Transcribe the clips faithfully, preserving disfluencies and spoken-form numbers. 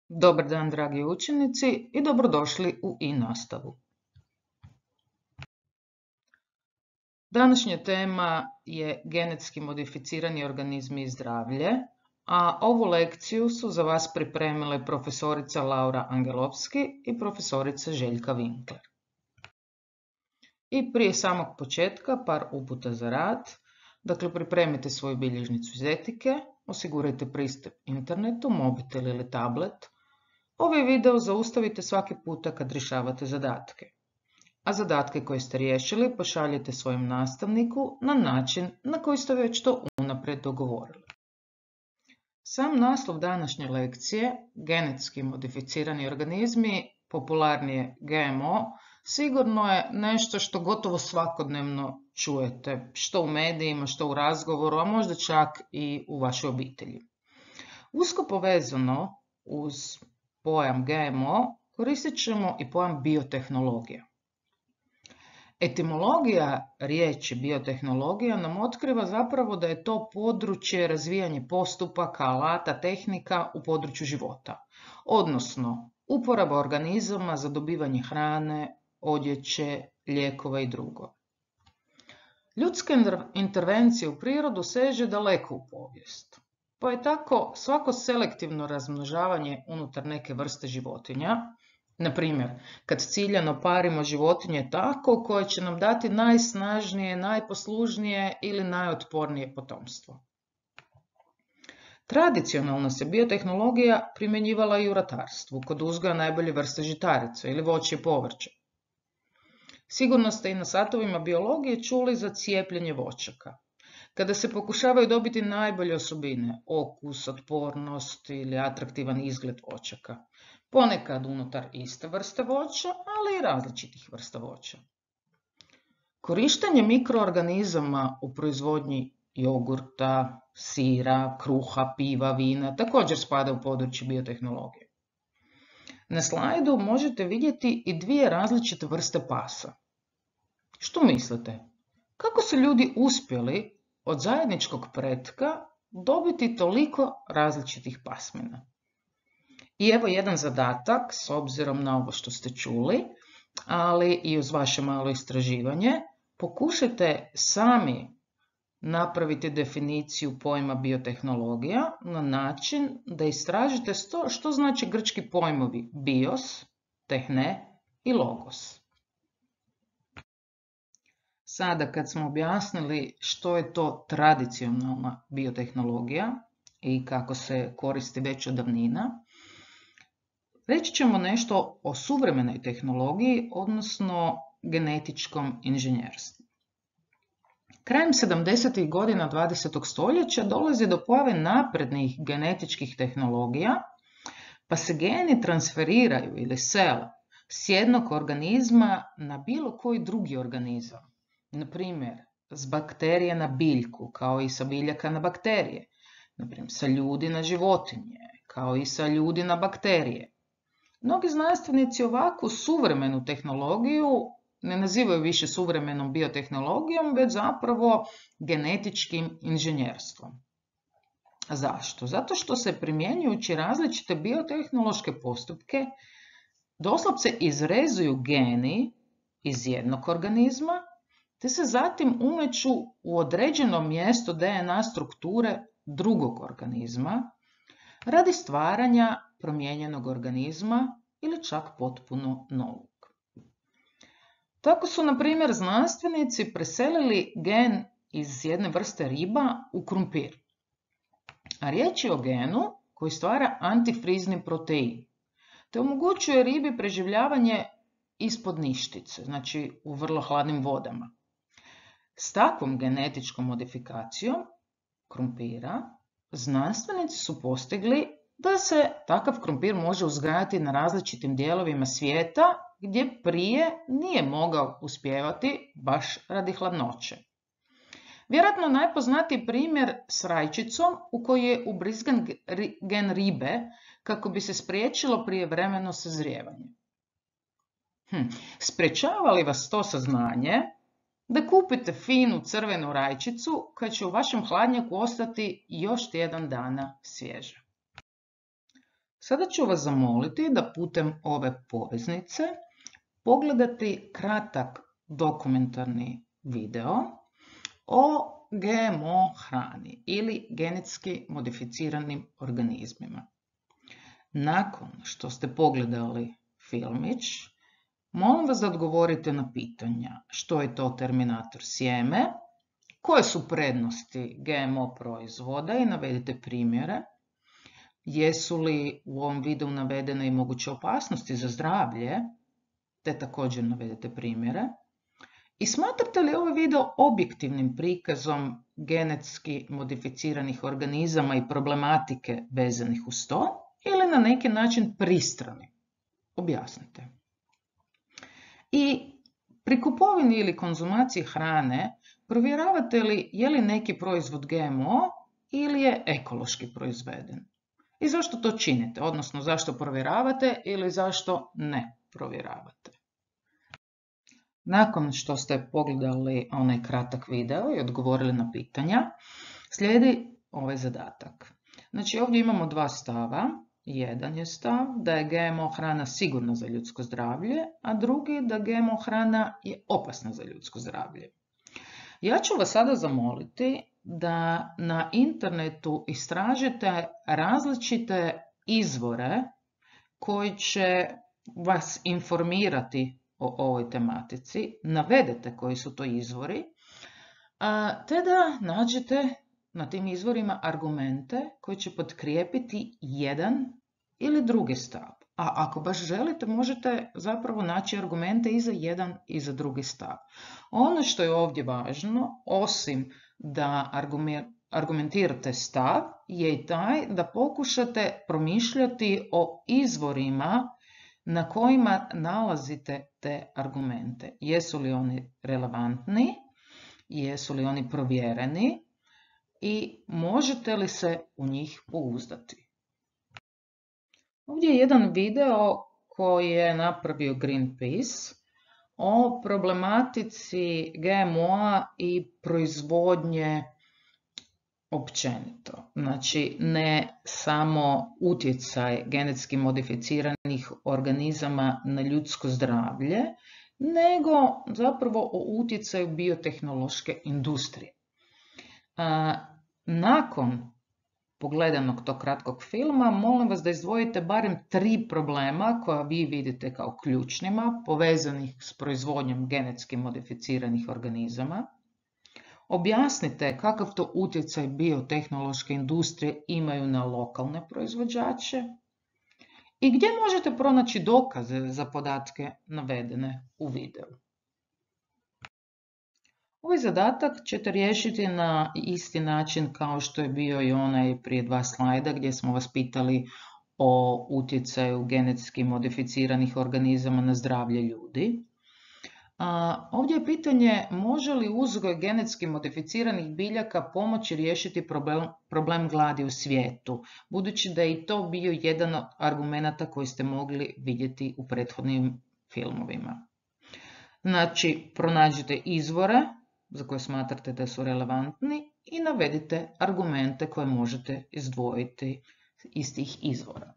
Dobar dan, dragi učenici, i dobrodošli u i-nastavu. Današnja tema je genetski modificirani organizmi i zdravlje, a ovu lekciju su za vas pripremile profesorica Laura Angelovski i profesorica Željka Winkler. I prije samog početka par uputa za rad. Dakle, pripremite svoju bilježnicu iz etike, osigurajte pristup internetu, mobitel ili tablet. Ovaj video zaustavite svaki puta kad rješavate zadatke. A zadatke koje ste riješili pošaljite svojem nastavniku na način na koji ste već to unaprijed dogovorili. Sam naslov današnje lekcije, genetski modificirani organizmi, popularnije G M O, sigurno je nešto što gotovo svakodnevno čujete, što u medijima, što u razgovoru, a možda čak i u vašoj obitelji. Usko povezano uz pojam G M O koristit ćemo i pojam biotehnologija. Etimologija riječi biotehnologija nam otkriva zapravo da je to područje razvijanja postupaka, alata, tehnika u području života, odnosno uporaba organizama za dobivanje hrane, odjeće, lijekova i drugo. Ljudska intervencija u prirodu seže daleko u povijest. Pa je tako svako selektivno razmnožavanje unutar neke vrste životinja, na primjer, kad ciljano parimo životinje tako koje će nam dati najsnažnije, najposlužnije ili najotpornije potomstvo. Tradicionalno se biotehnologija primjenjivala i u ratarstvu, kod uzgoja najbolje vrste žitarica ili voće i povrće. Sigurno ste i na satovima biologije čuli za cijepljenje voćaka. Kada se pokušavaju dobiti najbolje osobine, okus, otpornost ili atraktivan izgled voćaka, ponekad unutar iste vrste voća, ali i različitih vrsta voća. Korištenje mikroorganizama u proizvodnji jogurta, sira, kruha, piva, vina također spada u područje biotehnologije. Na slajdu možete vidjeti i dvije različite vrste pasa. Što mislite? Kako su ljudi uspjeli od zajedničkog pretka dobiti toliko različitih pasmina? I evo jedan zadatak, s obzirom na ovo što ste čuli, ali i uz vaše malo istraživanje, pokušajte sami napraviti definiciju pojma biotehnologija na način da istražite što, što znači grčki pojmovi bios, tehne i logos. Sada kad smo objasnili što je to tradicionalna biotehnologija i kako se koristi već od davnina, reći ćemo nešto o suvremenoj tehnologiji, odnosno genetičkom inženjerstvu. Krajem sedamdesetih godina dvadesetog stoljeća dolazi do pojave naprednih genetičkih tehnologija, pa se geni transferiraju ili sele s jednog organizma na bilo koji drugi organizam. Na primjer, s bakterije na biljku, kao i sa biljaka na bakterije. Na primjer, sa ljudi na životinje, kao i sa ljudi na bakterije. Mnogi znanstvenici ovakvu suvremenu tehnologiju ne nazivaju više suvremenom biotehnologijom, već zapravo genetičkim inženjerstvom. Zašto? Zato što se primjenjujući različite biotehnološke postupke doslovce izrezuju geni iz jednog organizma, te se zatim umeću u određeno mjesto D N A strukture drugog organizma radi stvaranja promijenjenog organizma ili čak potpuno novog. Tako su, na primjer, znanstvenici preselili gen iz jedne vrste riba u krumpir. A riječ je o genu koji stvara antifrizni protein, te omogućuje ribi preživljavanje ispod ništice, znači u vrlo hladnim vodama. S takvom genetičkom modifikacijom krumpira znanstvenici su postigli da se takav krumpir može uzgajati na različitim dijelovima svijeta gdje prije nije mogao uspijevati baš radi hladnoće. Vjerojatno najpoznatiji primjer s rajčicom u kojoj je ubrizgan gen ribe kako bi se spriječilo prijevremeno sazrijevanje. Hm. Sprječava li vas to saznanje da kupite finu crvenu rajčicu koja će u vašem hladnjaku ostati još tjedan dana svježa? Sada ću vas zamoliti da putem ove poveznice pogledati kratak dokumentarni video o G M O hrani ili genetski modificiranim organizmima. Nakon što ste pogledali filmić, molim vas da odgovorite na pitanja što je to terminator sjeme, koje su prednosti G M O proizvoda i navedite primjere, jesu li u ovom videu navedene i moguće opasnosti za zdravlje, te također navedite primjere. I smatrate li ovaj video objektivnim prikazom genetski modificiranih organizama i problematike vezanih uz to ili na neki način pristrani? Objasnite. I pri kupovini ili konzumaciji hrane provjeravate li je li neki proizvod G M O ili je ekološki proizveden. I zašto to činite, odnosno zašto provjeravate ili zašto ne provjeravate. Nakon što ste pogledali onaj kratak video i odgovorili na pitanja, slijedi ovaj zadatak. Znači ovdje imamo dva stava. Jedan je stav da je G M O hrana sigurna za ljudsko zdravlje, a drugi da G M O hrana je opasna za ljudsko zdravlje. Ja ću vas sada zamoliti da na internetu istražite različite izvore koji će vas informirati o ovoj tematici, navedete koji su to izvori, te da nađete na tim izvorima argumente koji će potkrijepiti jedan ili drugi stav. A ako baš želite, možete zapravo naći argumente i za jedan i za drugi stav. Ono što je ovdje važno, osim da argumentirate stav, je i taj da pokušate promišljati o izvorima na kojima nalazite te argumente. Jesu li oni relevantni, jesu li oni provjereni i možete li se u njih pouzdati. Ovdje je jedan video koji je napravio Greenpeace o problematici G M O-a i proizvodnje općenito. Znači, ne samo utjecaj genetski modificiranih organizama na ljudsko zdravlje, nego zapravo o utjecaju biotehnološke industrije. Nakon pogledanog tog kratkog filma, molim vas da izdvojite barem tri problema koja vi vidite kao ključnima, povezanih s proizvodnjom genetski modificiranih organizama. Objasnite kakav to utjecaj biotehnološke industrije imaju na lokalne proizvođače i gdje možete pronaći dokaze za podatke navedene u videu. Ovaj zadatak ćete riješiti na isti način kao što je bio i onaj prije dva slajda gdje smo vas pitali o utjecaju genetski modificiranih organizama na zdravlje ljudi. A, ovdje je pitanje može li uzgoj genetski modificiranih biljaka pomoći riješiti problem, problem gladi u svijetu, budući da je i to bio jedan od argumenata koji ste mogli vidjeti u prethodnim filmovima. Znači, pronađite izvore za koje smatrate da su relevantni i navedite argumente koje možete izdvojiti iz tih izvora.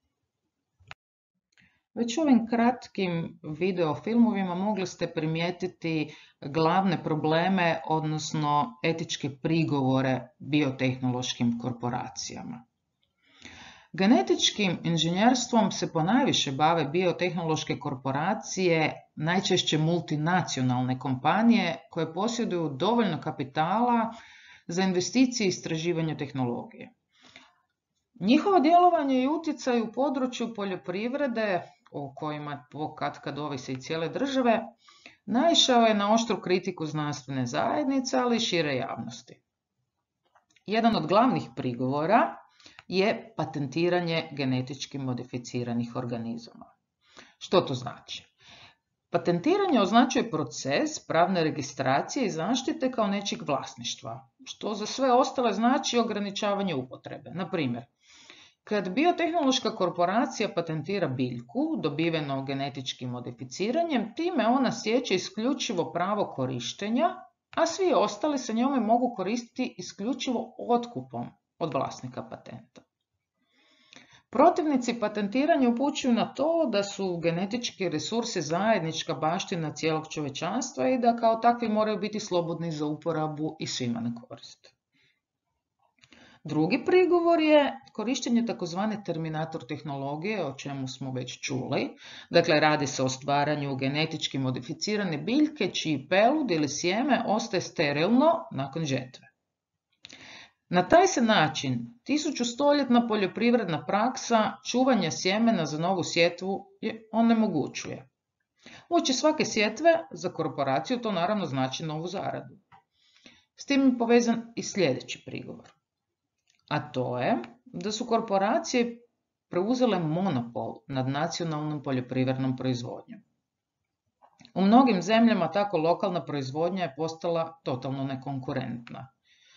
Već ovim kratkim video filmovima mogli ste primijetiti glavne probleme, odnosno etičke prigovore biotehnološkim korporacijama. Genetičkim inženjerstvom se ponajviše bave biotehnološke korporacije, najčešće multinacionalne kompanije koje posjeduju dovoljno kapitala za investicije i istraživanje tehnologije. Njihovo djelovanje i utjecaj u području poljoprivrede, o kojima katkad ovise i cijele države, naišao je na oštru kritiku znanstvene zajednice, ali i šire javnosti. Jedan od glavnih prigovora je patentiranje genetički modificiranih organizama. Što to znači? Patentiranje označuje proces pravne registracije i zaštite kao nečijeg vlasništva, što za sve ostale znači ograničavanje upotrebe. Na primjer, kad biotehnološka korporacija patentira biljku dobivenu genetičkim modificiranjem, time ona stječe isključivo pravo korištenja, a svi ostali se njome mogu koristiti isključivo otkupom od vlasnika patenta. Protivnici patentiranja upućuju na to da su genetički resursi zajednička baština cijelog čovječanstva i da kao takvi moraju biti slobodni za uporabu i svima na korist. Drugi prigovor je korištenje takozvane terminator tehnologije, o čemu smo već čuli. Dakle, radi se o stvaranju genetički modificirane biljke čiji pelud ili sjeme ostaje sterilno nakon žetve. Na taj se način tisućustoljetna poljoprivredna praksa čuvanja sjemena za novu sjetvu je onemogućuje. Uoči svake sjetve za korporaciju to naravno znači novu zaradu. S tim je povezan i sljedeći prigovor. A to je da su korporacije preuzele monopol nad nacionalnom poljoprivrednom proizvodnjom. U mnogim zemljama tako lokalna proizvodnja je postala totalno nekonkurentna.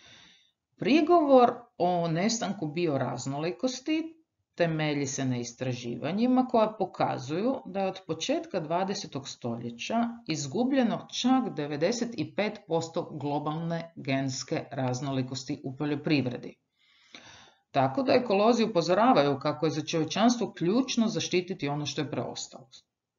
Prigovor o nestanku bioraznolikosti temelji se na istraživanjima koja pokazuju da je od početka dvadesetog stoljeća izgubljeno čak devedeset pet posto globalne genske raznolikosti u poljoprivredi. Tako da ekolozi upozoravaju kako je za čovječanstvo ključno zaštititi ono što je preostalo.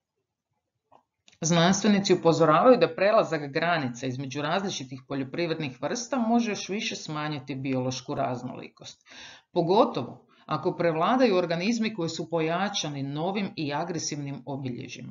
Znanstvenici upozoravaju da prelazak granica između različitih poljoprivrednih vrsta može još više smanjiti biološku raznolikost. Pogotovo ako prevladaju organizmi koji su pojačani novim i agresivnim obilježjima.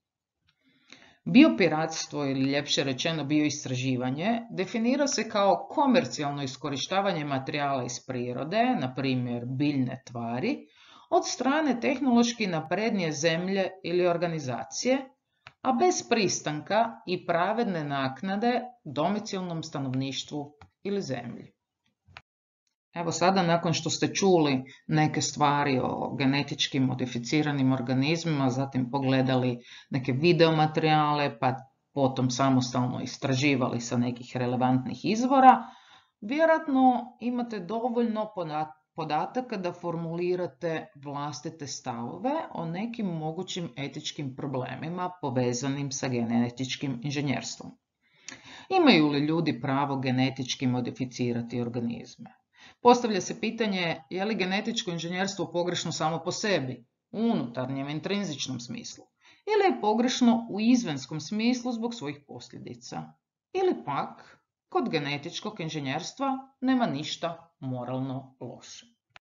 Biopiratstvo ili ljepše rečeno bioistraživanje definira se kao komercijalno iskorištavanje materijala iz prirode, na primjer biljne tvari, od strane tehnološki naprednije zemlje ili organizacije, a bez pristanka i pravedne naknade domicilnom stanovništvu ili zemlji. Evo sada, nakon što ste čuli neke stvari o genetički modificiranim organizmima, zatim pogledali neke videomaterijale, pa potom samostalno istraživali sa nekih relevantnih izvora, vjerojatno imate dovoljno podataka da formulirate vlastite stavove o nekim mogućim etičkim problemima povezanim sa genetičkim inženjerstvom. Imaju li ljudi pravo genetički modificirati organizme? Postavlja se pitanje je li genetičko inženjerstvo pogrešno samo po sebi, u unutarnjem, intrinzičnom smislu, ili je pogrešno u izvenskom smislu zbog svojih posljedica, ili pak kod genetičkog inženjerstva nema ništa moralno loše.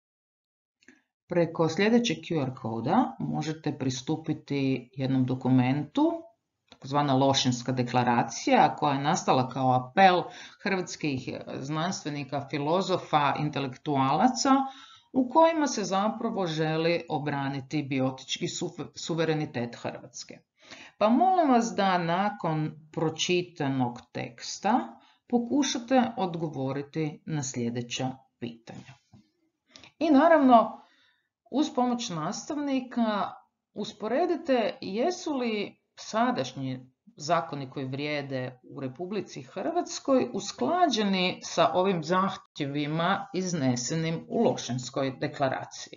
Preko sljedećeg Q R koda možete pristupiti jednom dokumentu, takozvana Lošinjska deklaracija, koja je nastala kao apel hrvatskih znanstvenika, filozofa, intelektualaca, u kojima se zapravo želi obraniti biotički suverenitet Hrvatske. Pa molim vas da nakon pročitanog teksta pokušate odgovoriti na sljedeća pitanja. I naravno, uz pomoć nastavnika usporedite jesu li sadašnji zakoni koji vrijede u Republici Hrvatskoj usklađeni sa ovim zahtjevima iznesenim u Lošinjskoj deklaraciji.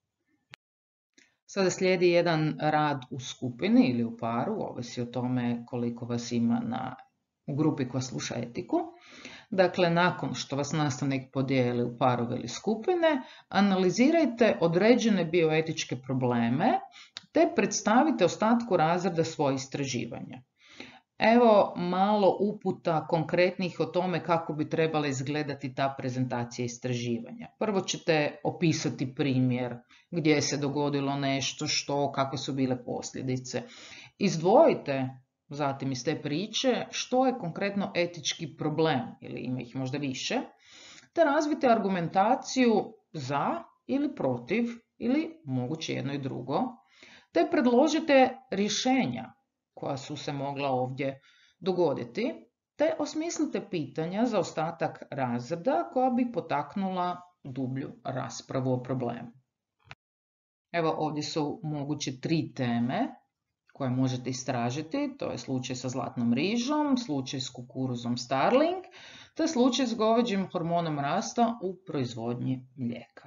Sada slijedi jedan rad u skupini ili u paru, ovisi o tome koliko vas ima na u grupi koja sluša etiku. Dakle, nakon što vas nastavnik podijeli u parove ili skupine, analizirajte određene bioetičke probleme te predstavite ostatku razreda svoje istraživanja. Evo malo uputa konkretnih o tome kako bi trebala izgledati ta prezentacija istraživanja. Prvo ćete opisati primjer gdje se dogodilo nešto, što, kakve su bile posljedice. Izdvojite zatim iz te priče što je konkretno etički problem, ili ima ih možda više, te razvite argumentaciju za ili protiv, ili moguće jedno i drugo, te predložite rješenja koja su se mogla ovdje dogoditi, te osmislite pitanja za ostatak razreda koja bi potaknula dublju raspravu o problemu. Evo ovdje su moguće tri teme koje možete istražiti, to je slučaj sa zlatnom rižom, slučaj s kukuruzom Starling, te slučaj s goveđim hormonom rasta u proizvodnji mlijeka.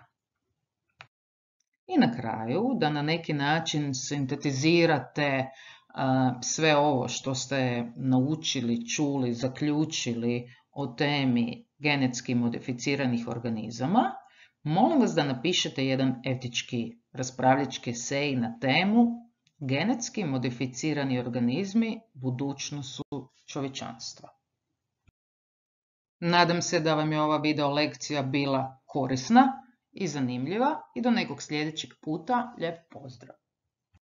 I na kraju, da na neki način sintetizirate sve ovo što ste naučili, čuli, zaključili o temi genetski modificiranih organizama, Molim vas da napišete jedan etički raspravljački esej na temu genetski modificirani organizmi budućnost su čovječanstva. Nadam se da vam je ova video lekcija bila korisna i zanimljiva i do nekog sljedećeg puta lijep pozdrav!